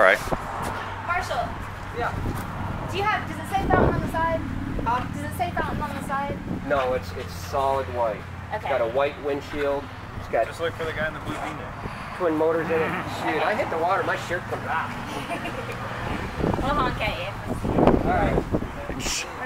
All right. Marshall. Yeah. Does it say fountain on the side? Does it say fountain on the side? No, it's solid white. Okay. It's got a white windshield. It's got Just look for the guy in the blue V-neck. twin motors in it. Shoot, I hit the water, my shirt comes out. We'll honk at you. All right.